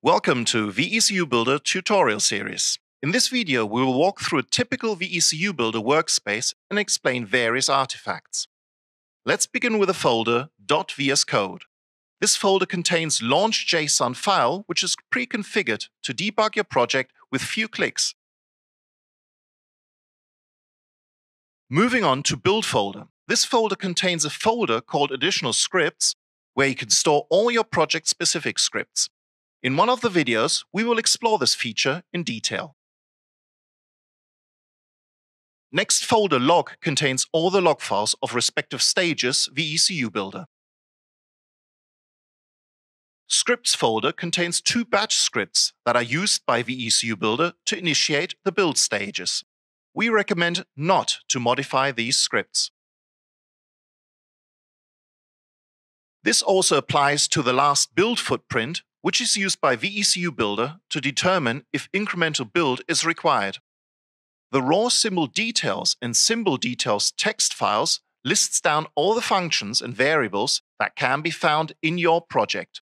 Welcome to VECU Builder tutorial series. In this video, we will walk through a typical VECU Builder workspace and explain various artifacts. Let's begin with the folder .vscode. This folder contains launch.json file, which is pre-configured to debug your project with few clicks. Moving on to build folder. This folder contains a folder called additional scripts, where you can store all your project-specific scripts. In one of the videos, we will explore this feature in detail. Next folder log contains all the log files of respective stages VECU Builder. Scripts folder contains two batch scripts that are used by VECU Builder to initiate the build stages. We recommend not to modify these scripts. This also applies to the last build footprint, which is used by VECU Builder to determine if incremental build is required. The raw symbol details and symbol details text files lists down all the functions and variables that can be found in your project.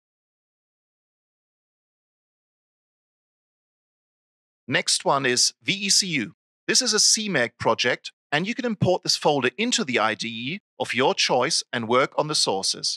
Next one is VECU. This is a CMake project, and you can import this folder into the IDE of your choice and work on the sources.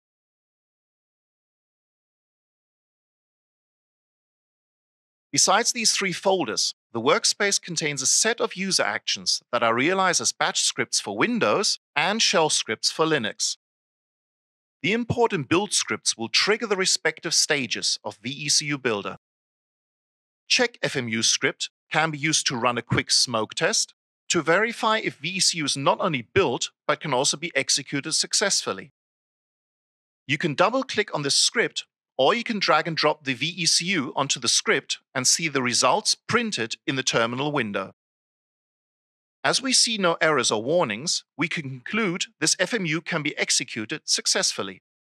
Besides these three folders, the workspace contains a set of user actions that are realized as batch scripts for Windows and shell scripts for Linux. The import and build scripts will trigger the respective stages of VECU Builder. CheckFMU script can be used to run a quick smoke test to verify if VECU is not only built but can also be executed successfully. You can double-click on this script, or you can drag and drop the VECU onto the script and see the results printed in the terminal window. As we see no errors or warnings, we can conclude this FMU can be executed successfully.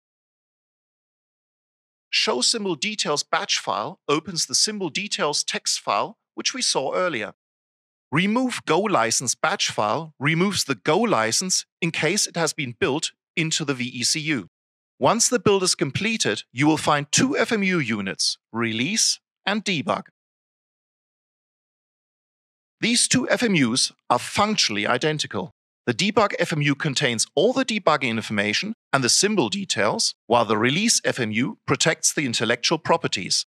Show Symbol Details batch file opens the Symbol Details text file, which we saw earlier. Remove Go license batch file removes the Go license in case it has been built into the VECU. Once the build is completed, you will find two FMU units, Release and Debug. These two FMUs are functionally identical. The Debug FMU contains all the debugging information and the symbol details, while the Release FMU protects the intellectual properties.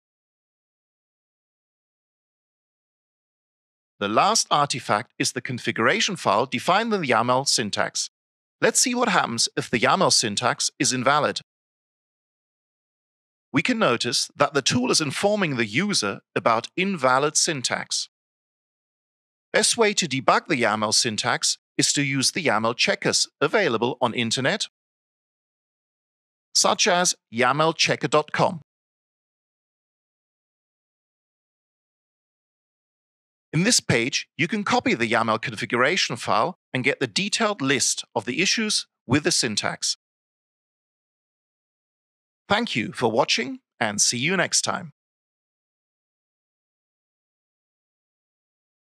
The last artifact is the configuration file defined in the YAML syntax. Let's see what happens if the YAML syntax is invalid. We can notice that the tool is informing the user about invalid syntax. Best way to debug the YAML syntax is to use the YAML checkers available on internet, such as yamlchecker.com. In this page, you can copy the YAML configuration file and get the detailed list of the issues with the syntax. Thank you for watching, and see you next time.